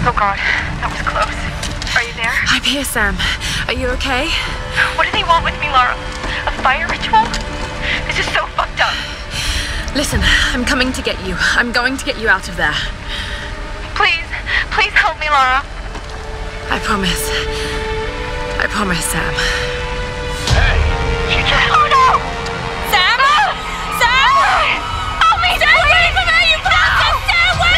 Oh God, that was close. Are you there? I'm here, Sam. Are you okay? What do they want with me, Lara? A fire ritual? This is so fucked up. Listen, I'm coming to get you. I'm going to get you out of there. Please, please help me, Lara. I promise. I promise, Sam. Hey, she just... Oh no! Sam! Sam! Help me! Stay away from her, you bastard! Stay away!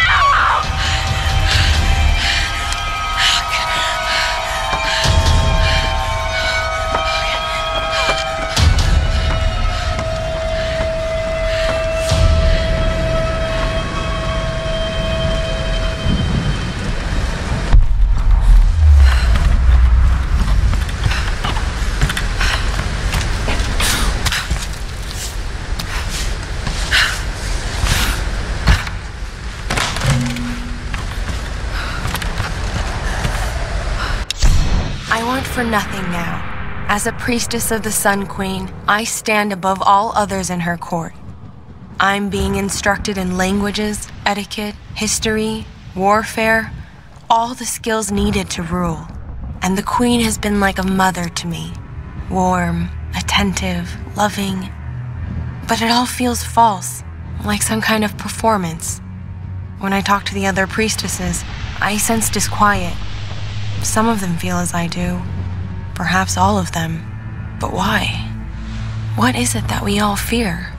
For nothing now. As a priestess of the Sun Queen, I stand above all others in her court. I'm being instructed in languages, etiquette, history, warfare, all the skills needed to rule. And the Queen has been like a mother to me. Warm, attentive, loving. But it all feels false, like some kind of performance. When I talk to the other priestesses, I sense disquiet. Some of them feel as I do. Perhaps all of them. But why? What is it that we all fear?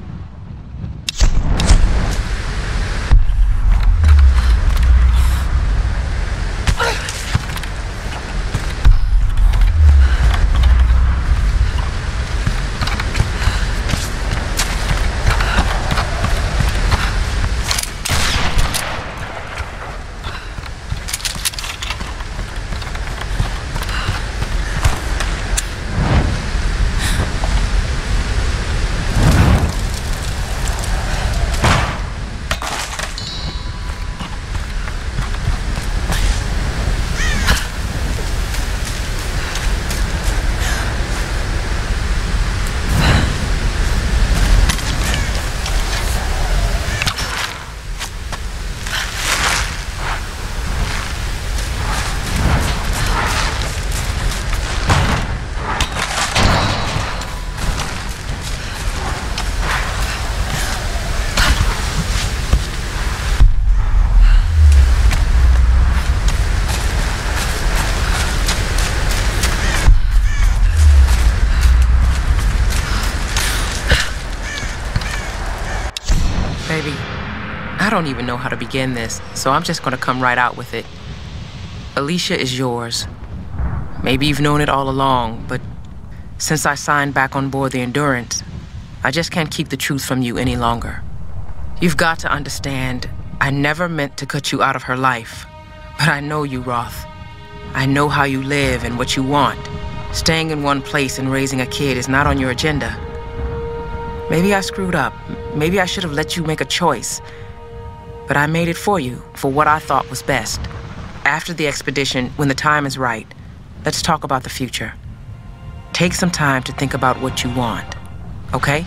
I don't even know how to begin this, so I'm just gonna come right out with it. Alicia is yours. Maybe you've known it all along, but since I signed back on board the Endurance, I just can't keep the truth from you any longer. You've got to understand, I never meant to cut you out of her life, but I know you, Roth. I know how you live and what you want. Staying in one place and raising a kid is not on your agenda. Maybe I screwed up. Maybe I should have let you make a choice. But I made it for you, for what I thought was best. After the expedition, when the time is right, let's talk about the future. Take some time to think about what you want, okay?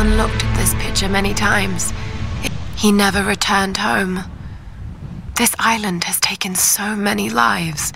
son looked at this picture many times. He never returned home. This island has taken so many lives.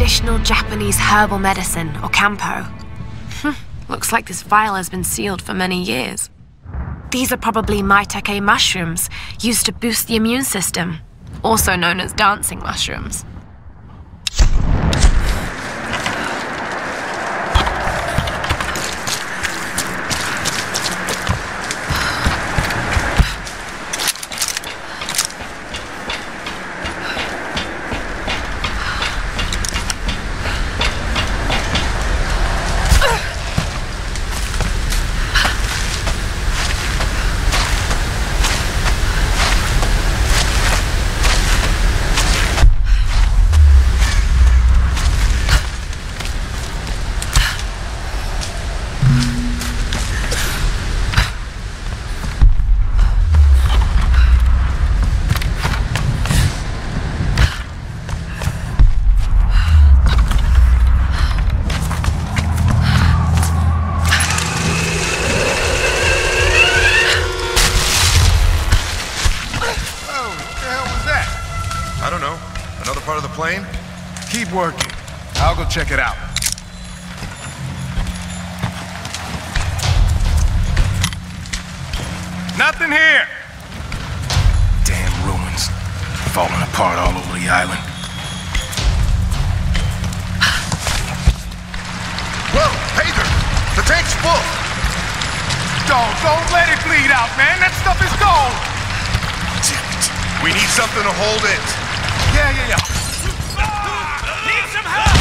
traditional Japanese herbal medicine, or Kampo. Looks like this vial has been sealed for many years. These are probably maitake mushrooms, used to boost the immune system, also known as dancing mushrooms. Keep working. I'll go check it out. Nothing here! Damn ruins. Falling apart all over the island. Whoa, Hager! The tank's full! Don't let it bleed out, man! That stuff is gold! Damn it. We need something to hold it. Yeah. Need some help!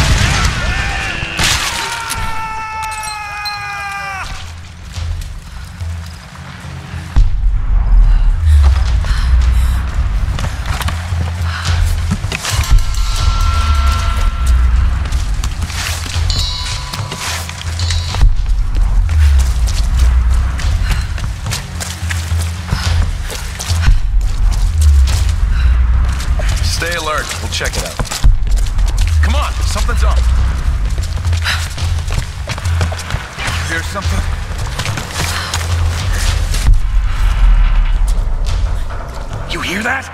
Stay alert. We'll check it out. Come on, something's up. Here's something. You hear that?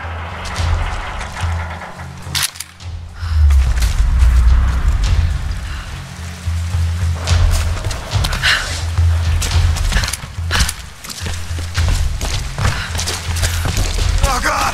Oh, God!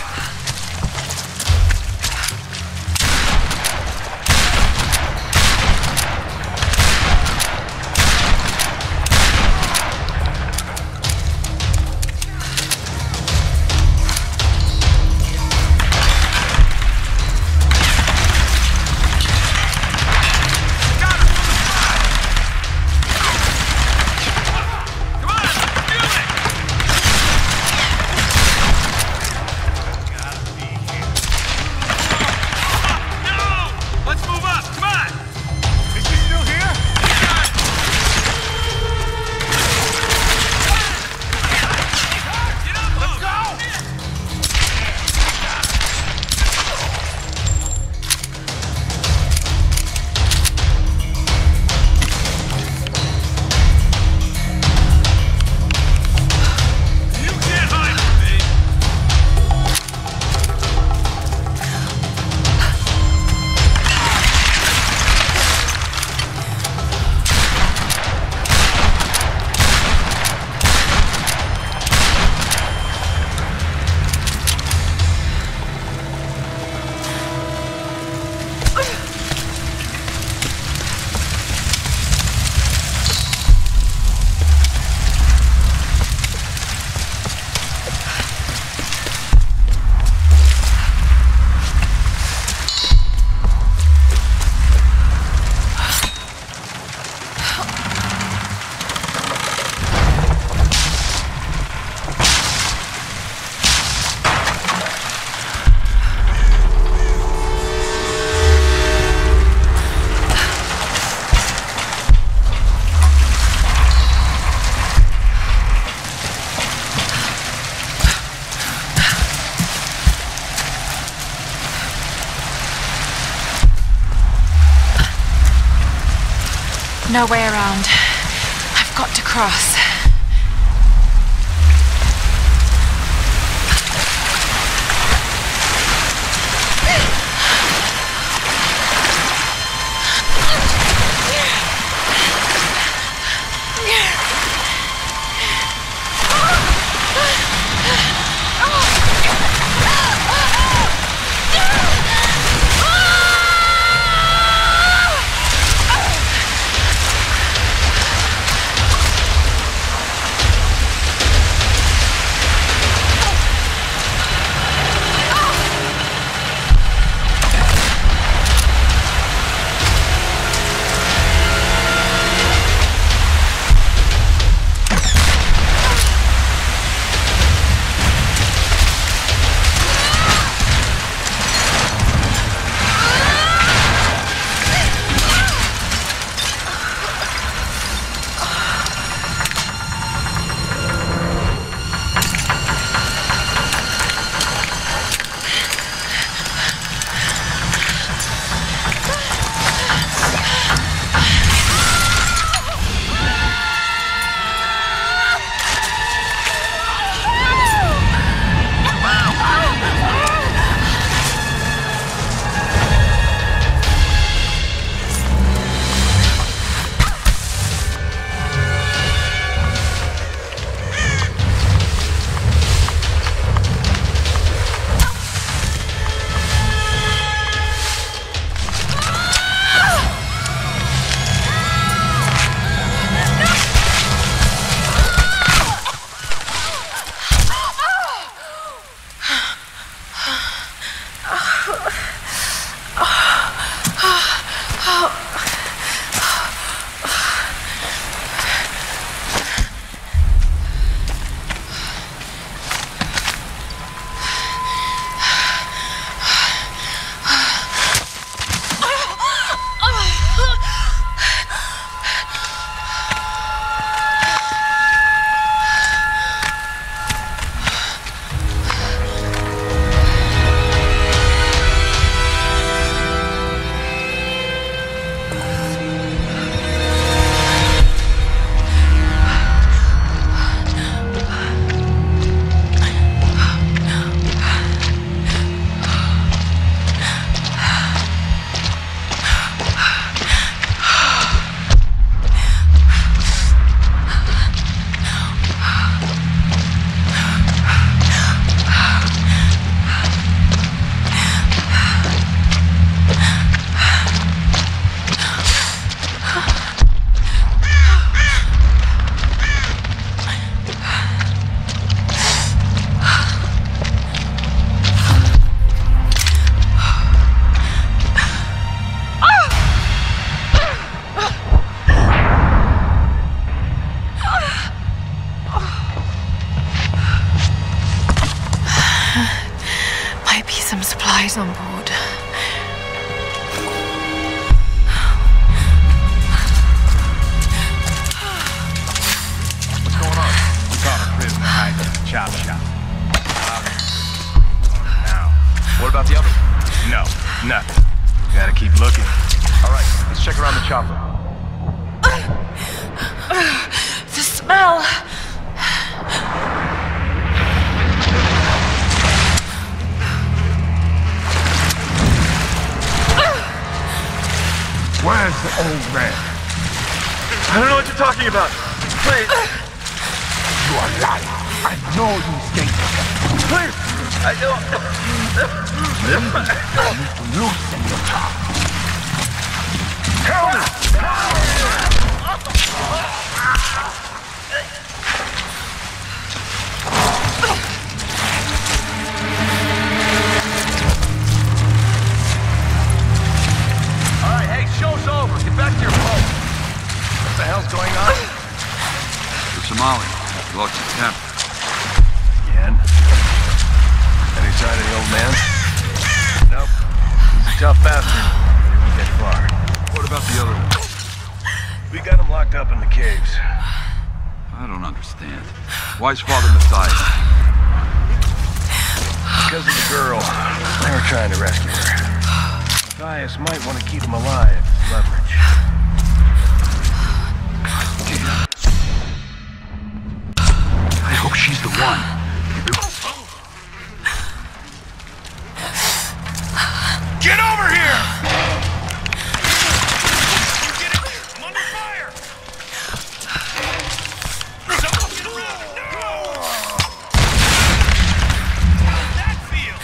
No way around. I've got to cross. Nothing. Gotta keep looking. Alright, let's check around the chopper. The smell! Where's the old man? I don't know what you're talking about. Please. You are lying. I know you escaped. Please. I don't. Maybe you need to loosen your tongue. Tell me! Alright, hey, show's over. Get back to your boat. What the hell's going on? The Somali lost his temper. Again? Any sign of the old man? Nope. He's a tough bastard. He won't get far. What about the other one? We got him locked up in the caves. I don't understand. Why's Father Messiah? Because of the girl. They were trying to rescue her. Matthias might want to keep him alive. Leverage. I hope she's the one. Get over here! Get in here! I'm under fire! Someone get around! No! How'd that feel?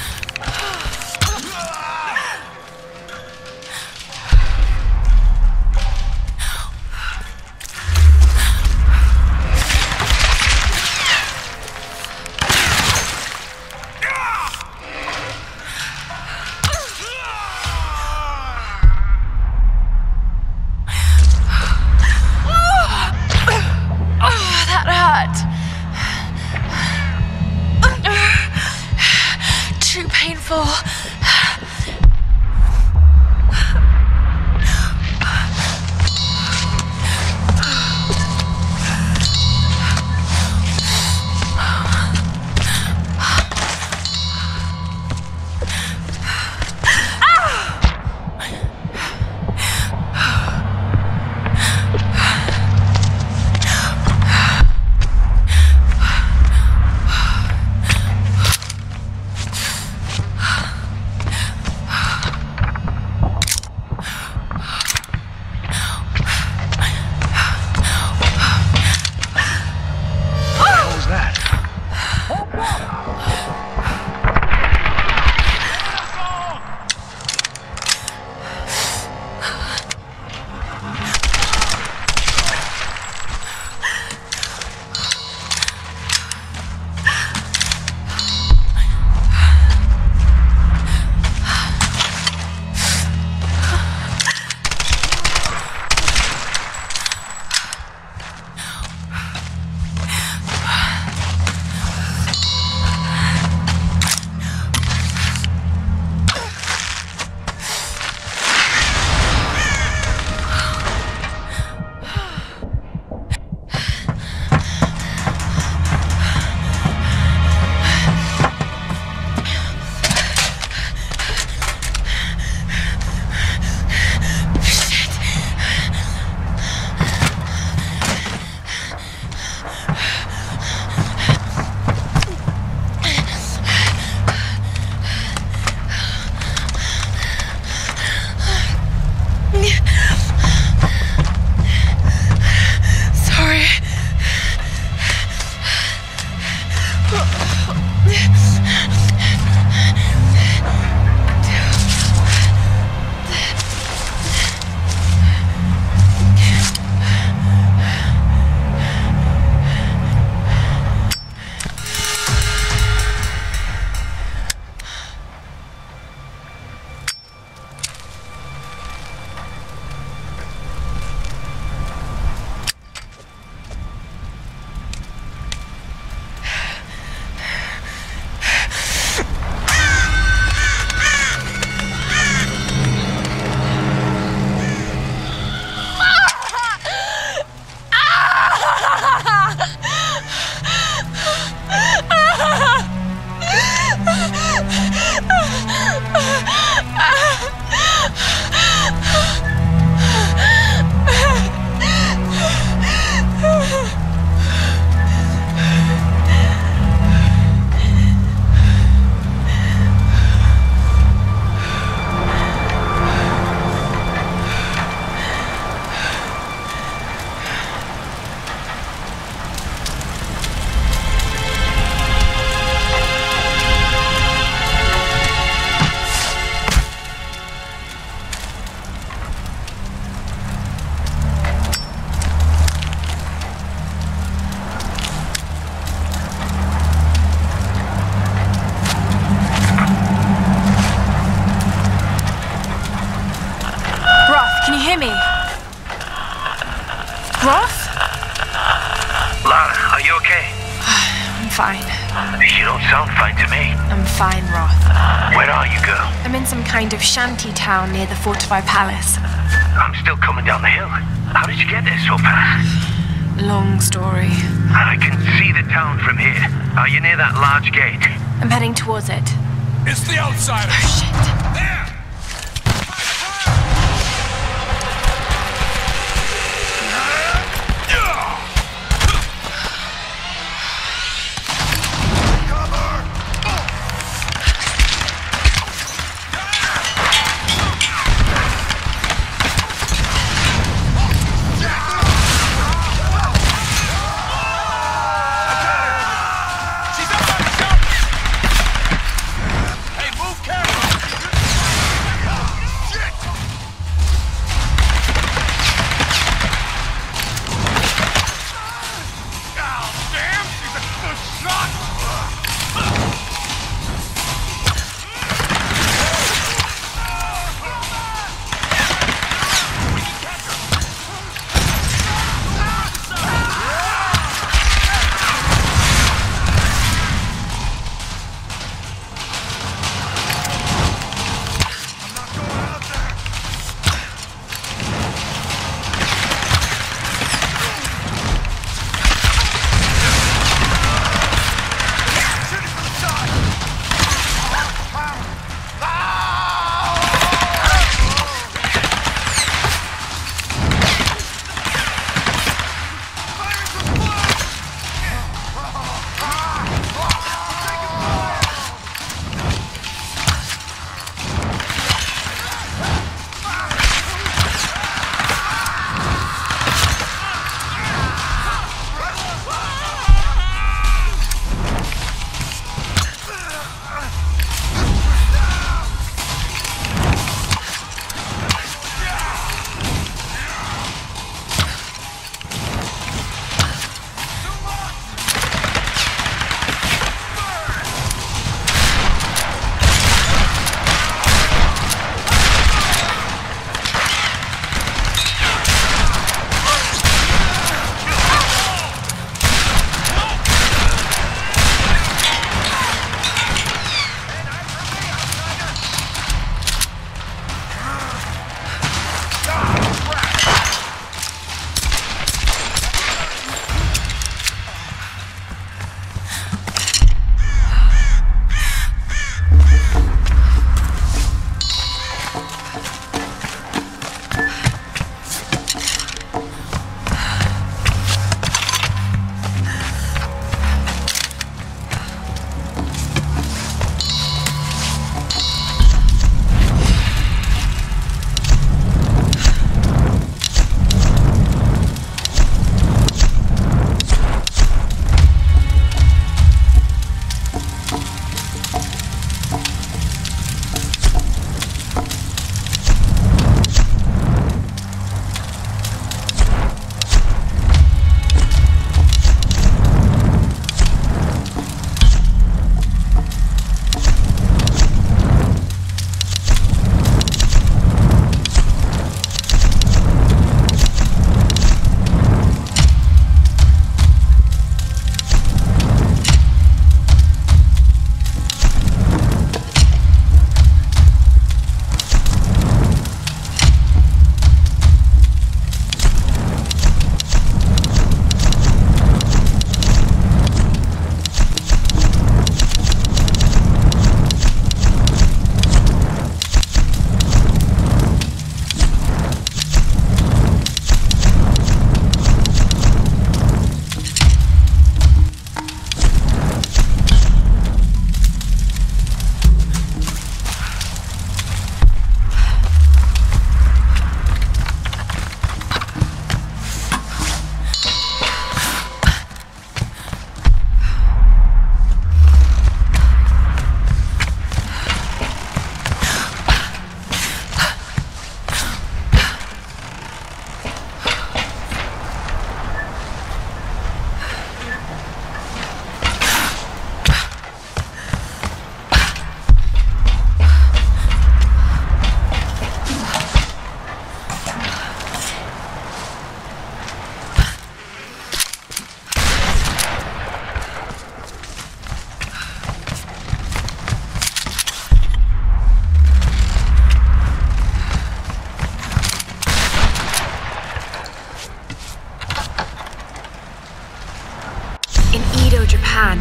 Can you hear me? Roth? Lara, are you okay? I'm fine. You don't sound fine to me. I'm fine, Roth. Where are you, girl? I'm in some kind of shanty town near the fortified palace. I'm still coming down the hill. How did you get there so fast? Long story. I can see the town from here. Are you near that large gate? I'm heading towards it. It's the outsider. Shit. There!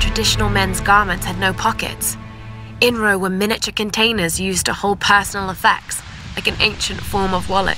traditional men's garments had no pockets. Inro were miniature containers used to hold personal effects, like an ancient form of wallet.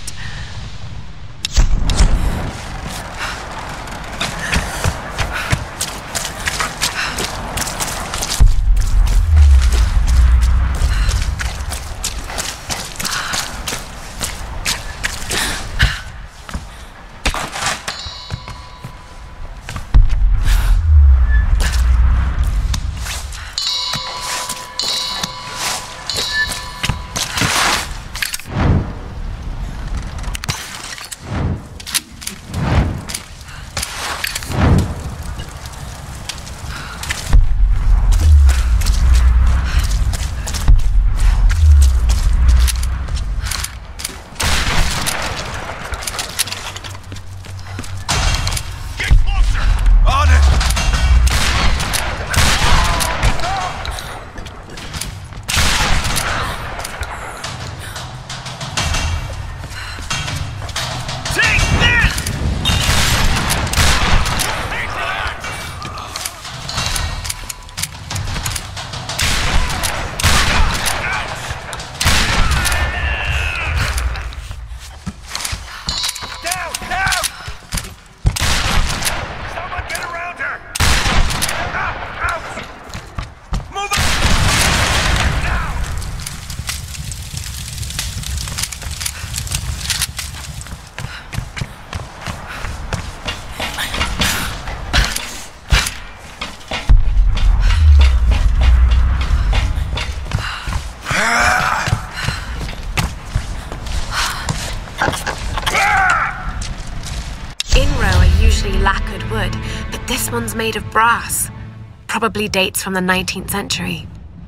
Lacquered wood, but this one's made of brass. Probably dates from the 19th century.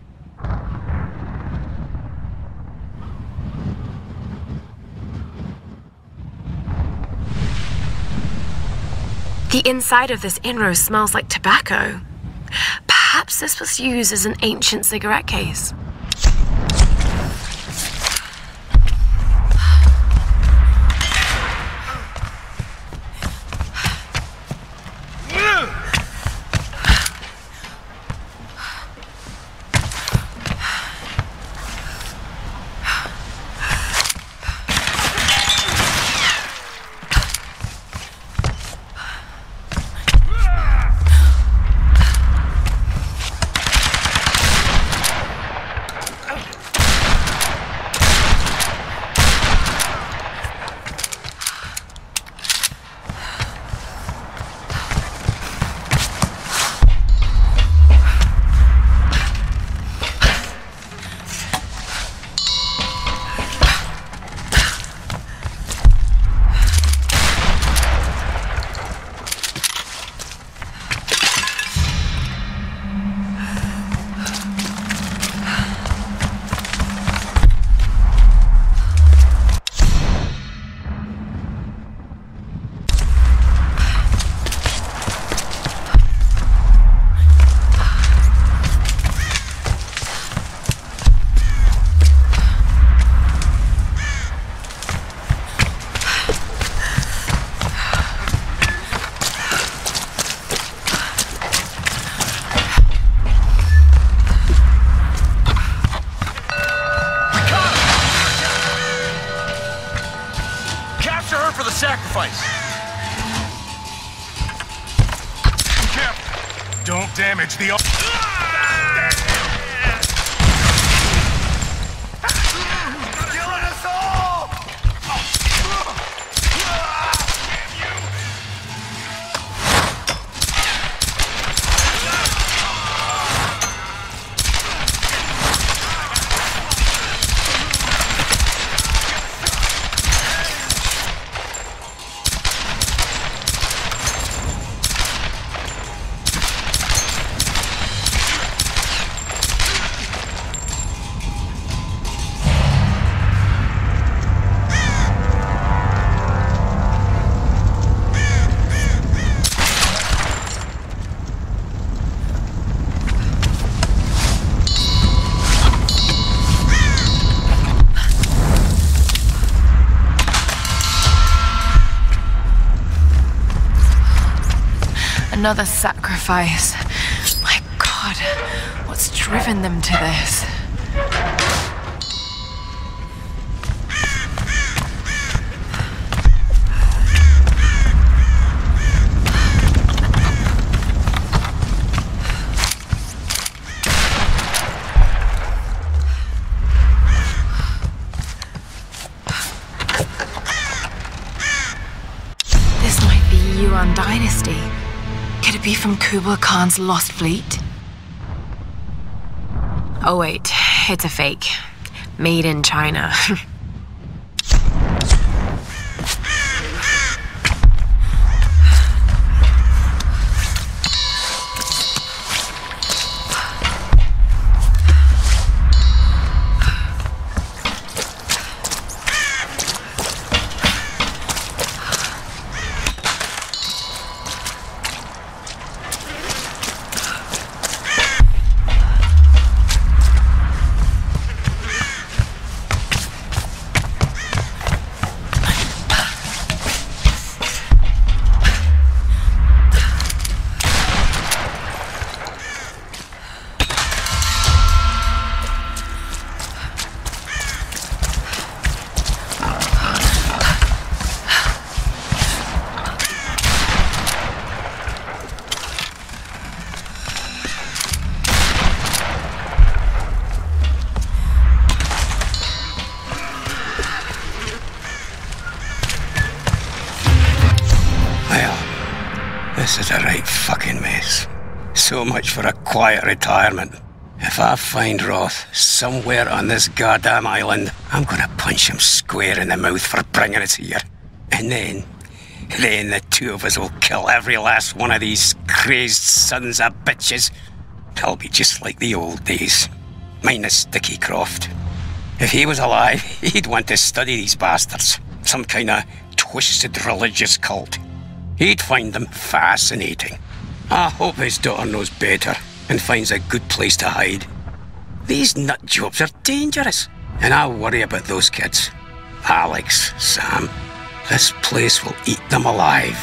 The inside of this Inro smells like tobacco. Perhaps this was used as an ancient cigarette case. Sacrifice. Careful. Don't damage the... Killing us all! Another sacrifice. My What's driven them to this? This might be Yuan Dynasty. Could it be from Kublai Khan's lost fleet? Oh wait, it's a fake. Made in China. This is a right fucking mess. So much for a quiet retirement. If I find Roth somewhere on this goddamn island, I'm gonna punch him square in the mouth for bringing us here. And then the two of us will kill every last one of these crazed sons of bitches. It'll be just like the old days. Minus Dickie Croft. If he was alive, he'd want to study these bastards. Some kind of twisted religious cult. He'd find them fascinating. I hope his daughter knows better and finds a good place to hide. These nut jobs are dangerous, and I worry about those kids. Alex, Sam, this place will eat them alive.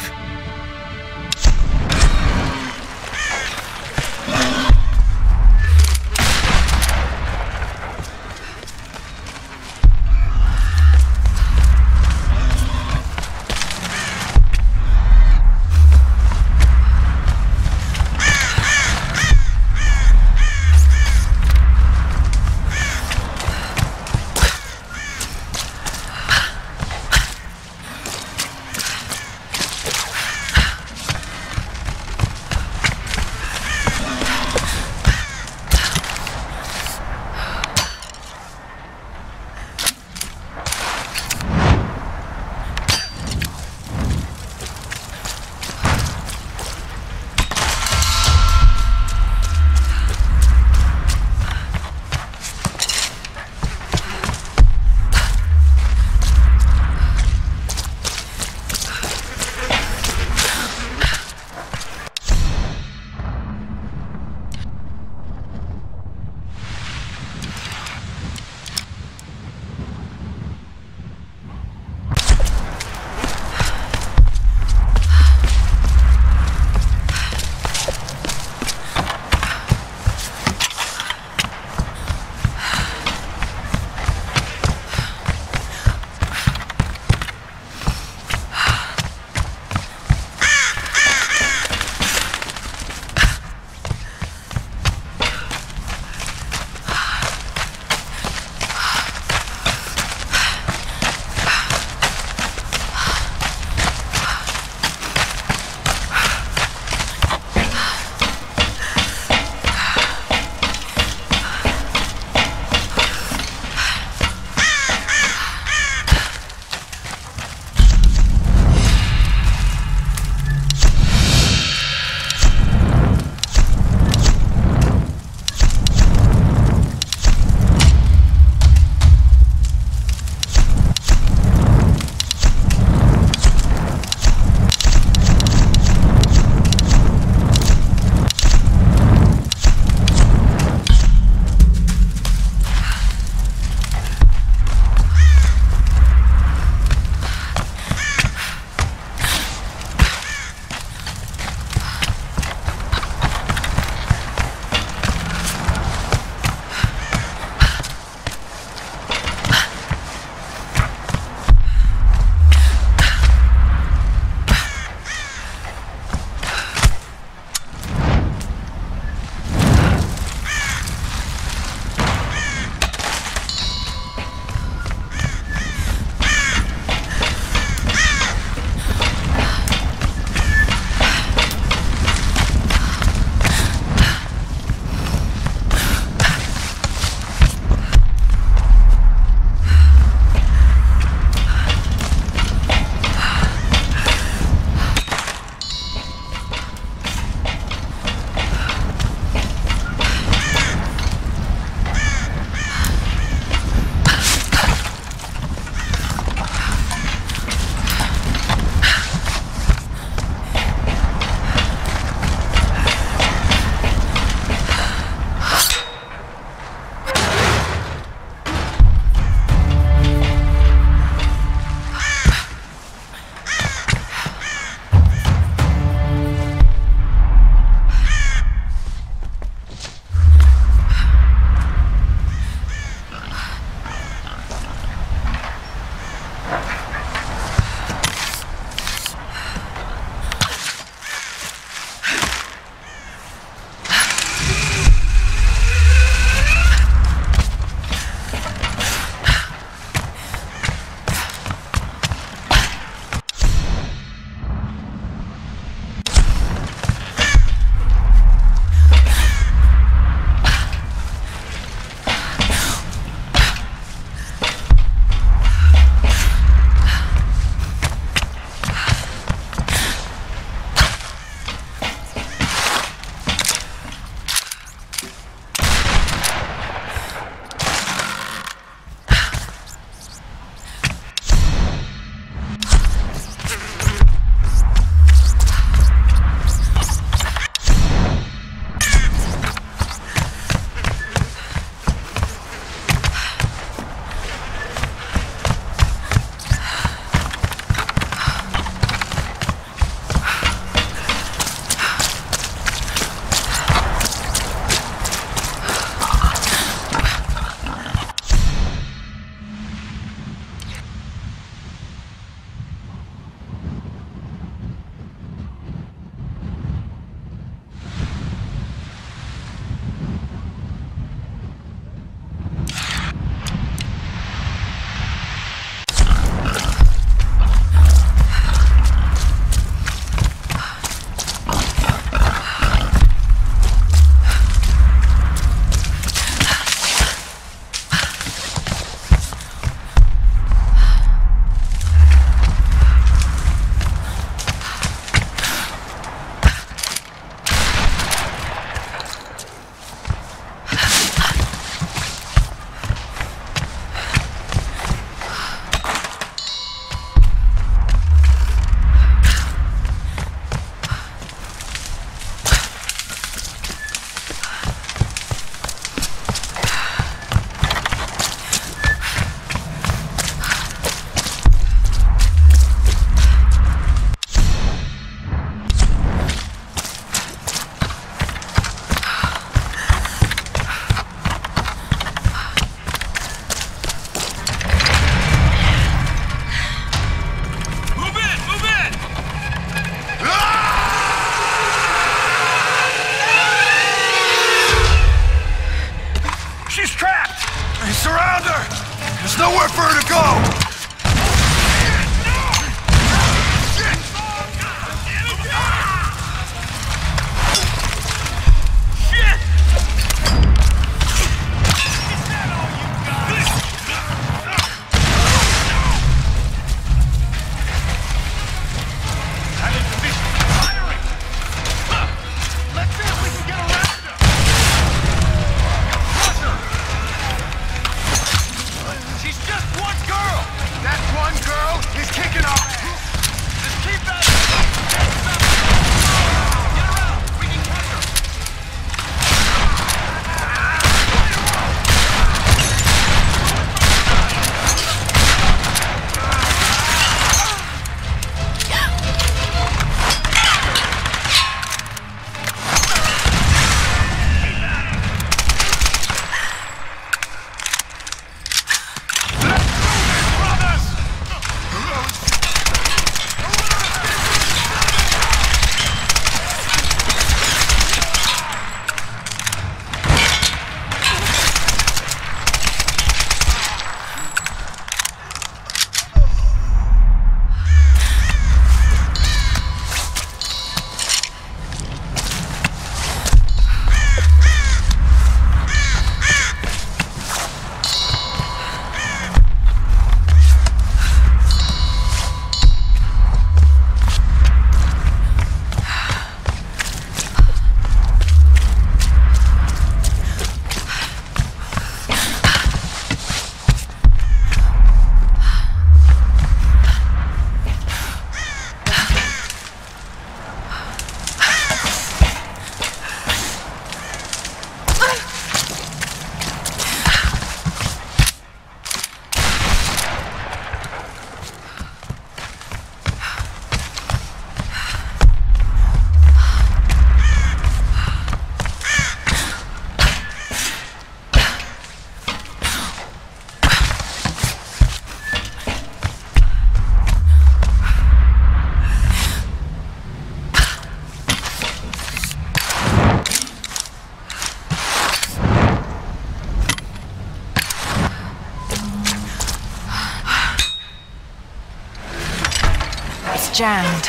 It's jammed.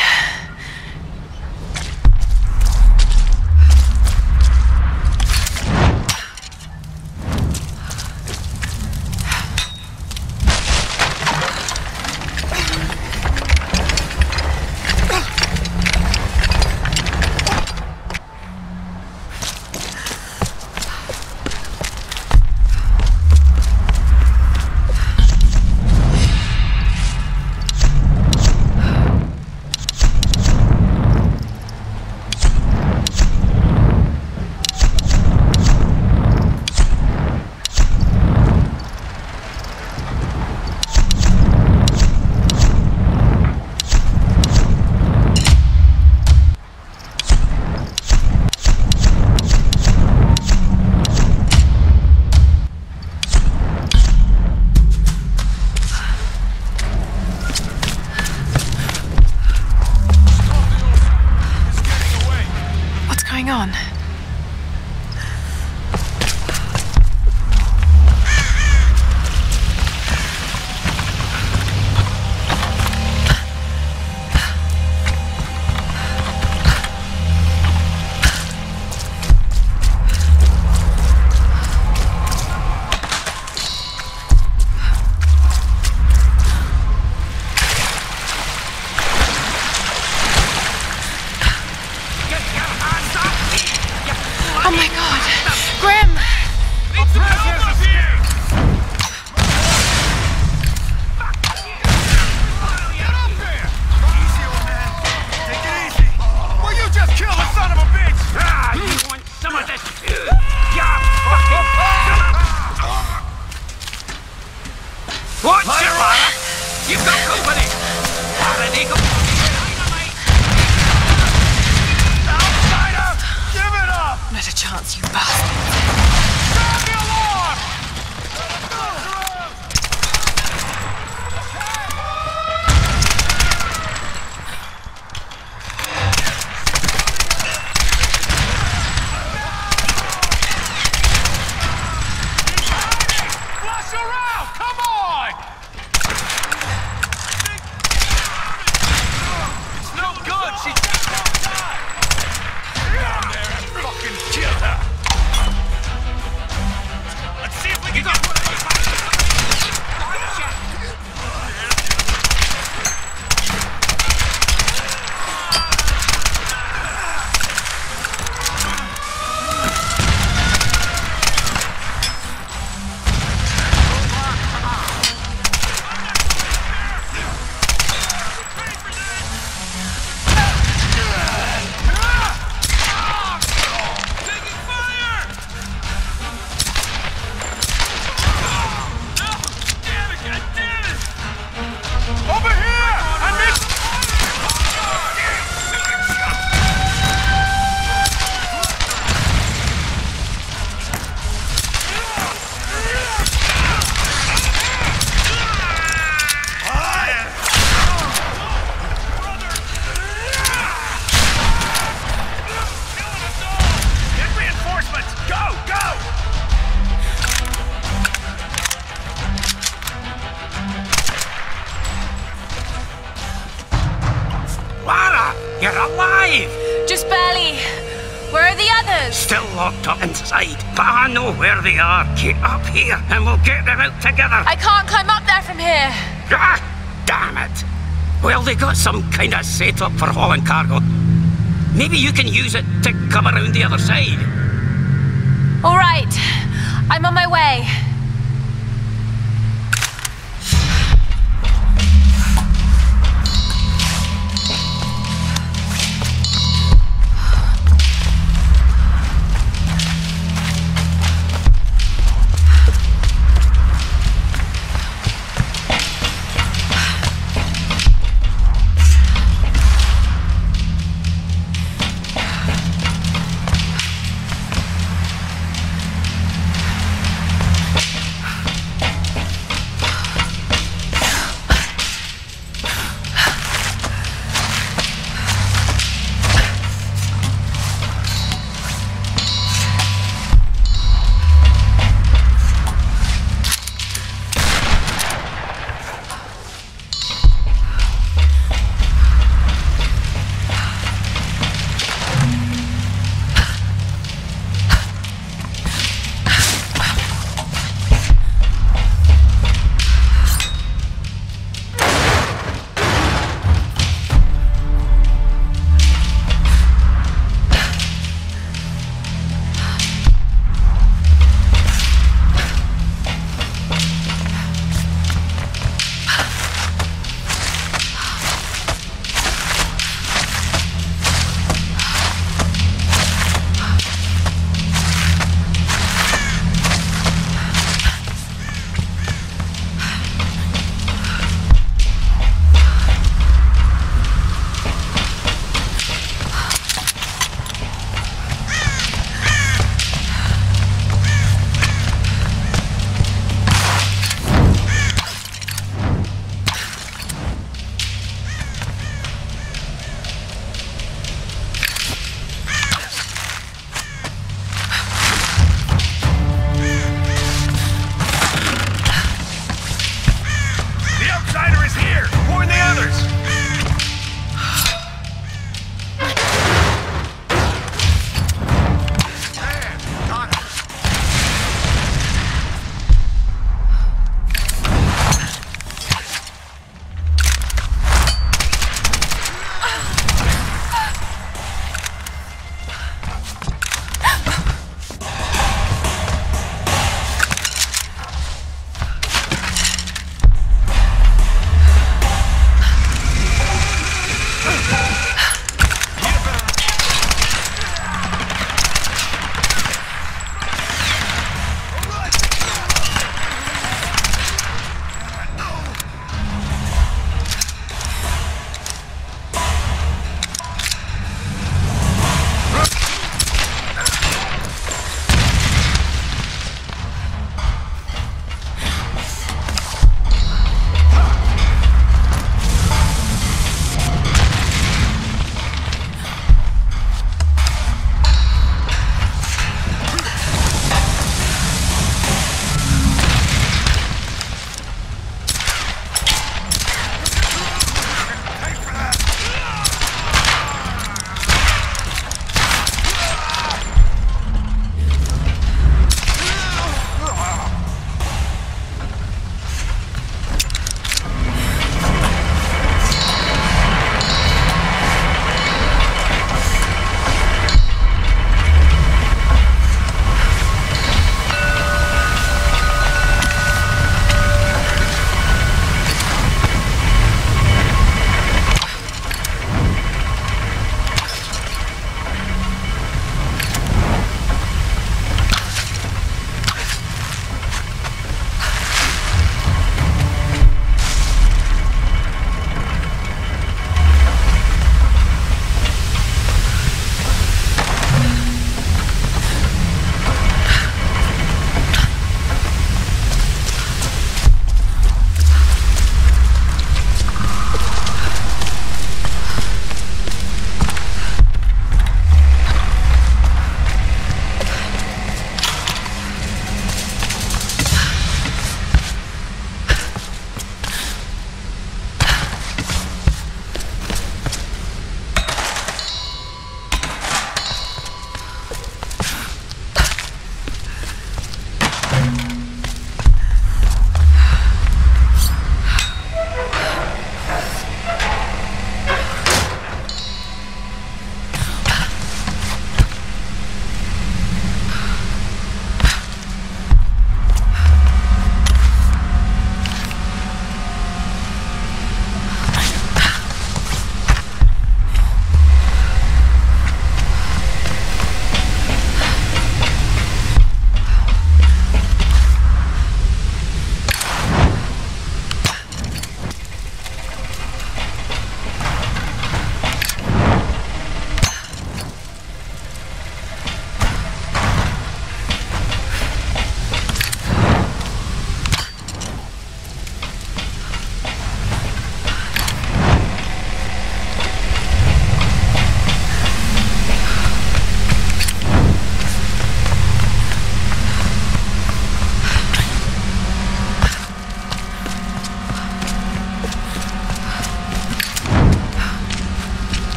On. Oh my god! Grim! Need some help up here! Get up there! Easy, old man. Take it easy. Well, you just killed the son of a bitch! Ah, you want some of this too? Yeah, fucking... Watch it, Lara! You've got company! Lara, they go... Not a chance, you bastard. Sound the alarm! Flush her out! Come on! It's no good! She's... Fucking kill her! Let's see if we can get one of these. You're alive! Just barely. Where are the others? Still locked up inside, but I know where they are. Get up here and we'll get them out together. I can't climb up there from here. Ah, damn it. Well, they got some kind of setup for hauling cargo. Maybe you can use it to come around the other side. All right. I'm on my way.